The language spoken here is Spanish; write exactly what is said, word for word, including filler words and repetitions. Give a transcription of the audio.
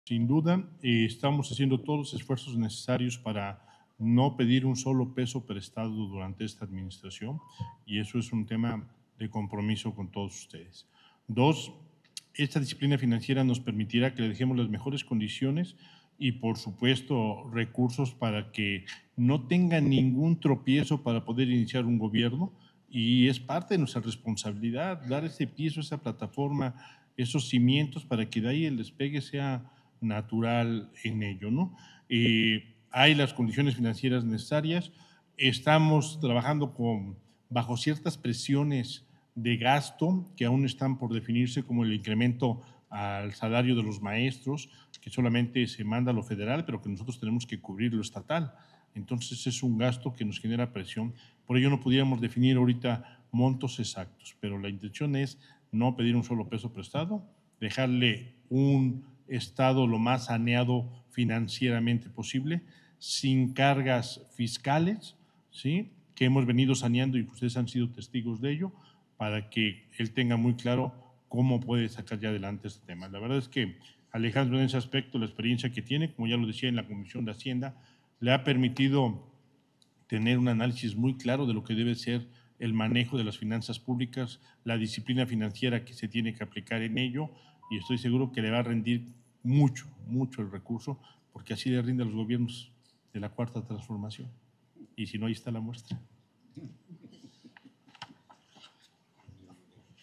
Sin duda, eh, estamos haciendo todos los esfuerzos necesarios para no pedir un solo peso prestado durante esta administración, y eso es un tema de compromiso con todos ustedes. Dos, esta disciplina financiera nos permitirá que le dejemos las mejores condiciones y, por supuesto, recursos para que no tenga ningún tropiezo para poder iniciar un gobierno, y es parte de nuestra responsabilidad dar ese piso, esa plataforma, esos cimientos para que de ahí el despegue sea natural en ello, ¿no? Eh, hay las condiciones financieras necesarias, estamos trabajando con, bajo ciertas presiones de gasto que aún están por definirse, como el incremento al salario de los maestros, que solamente se manda a lo federal, pero que nosotros tenemos que cubrir lo estatal. Entonces es un gasto que nos genera presión. Por ello no pudiéramos definir ahorita montos exactos, pero la intención es no pedir un solo peso prestado, dejarle un Estado lo más saneado financieramente posible, sin cargas fiscales, ¿sí?, que hemos venido saneando y ustedes han sido testigos de ello, para que él tenga muy claro cómo puede sacar ya adelante este tema. La verdad es que Alejandro, en ese aspecto, la experiencia que tiene, como ya lo decía en la Comisión de Hacienda, le ha permitido tener un análisis muy claro de lo que debe ser el manejo de las finanzas públicas, la disciplina financiera que se tiene que aplicar en ello, y estoy seguro que le va a rendir mucho, mucho el recurso, porque así le rinde a los gobiernos de la Cuarta Transformación. Y si no, ahí está la muestra.